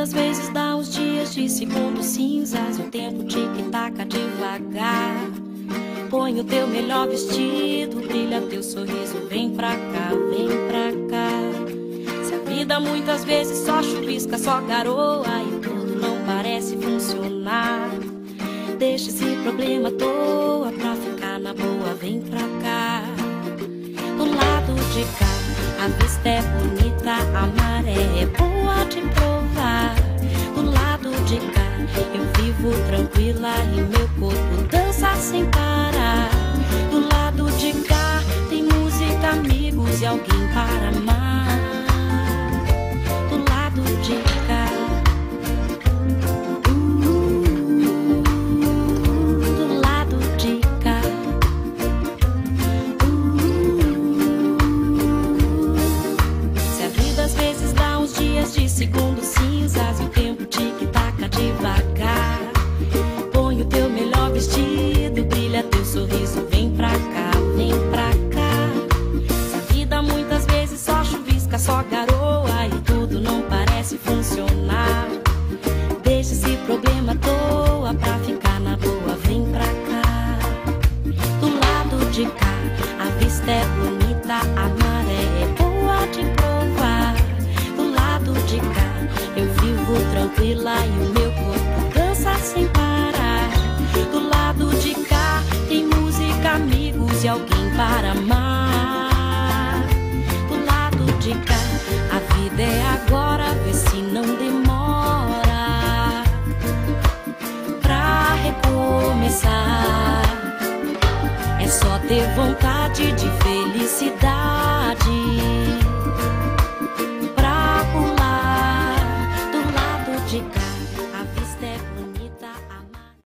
das vezes dá uns dias de segundos cinzas e o tempo tic-taca devagar. Põe o teu melhor vestido, brilha teu sorriso, vem pra cá, vem pra cá. Se a vida muitas vezes só chuvisca, só garoa e tudo não parece funcionar, deixa esse problema à toa pra ficar na boa, vem pra cá. Do lado de cá, a vista é bonita, a maré é boa de provar. Do lado de cá, eu vivo tranquila e meu corpo dança sem parar. Do lado de cá, tem música, amigos e alguém para amar. Do lado de cá, do lado de cá, se a vida às vezes dá uns dias de segundos cinzas e o tempo tic-taca devagar, põe o teu melhor vestido, brilha teu sorriso, vem pra cá, vem pra cá. Se a vida muitas vezes só chuvisca, só garoa e tudo não parece funcionar, deixa esse problema à toa pra ficar na boa, vem pra cá. Do lado de cá, a vista é bonita, a maré é boa de provar. Do lado de cá, eu vivo tranquila e o meu corpo dança sem parar. Do lado de cá, tem música, amigos e alguém para amar. Do lado de cá, a vida é agora, vê se não demora pra recomeçar. É só ter vontade de felicidade.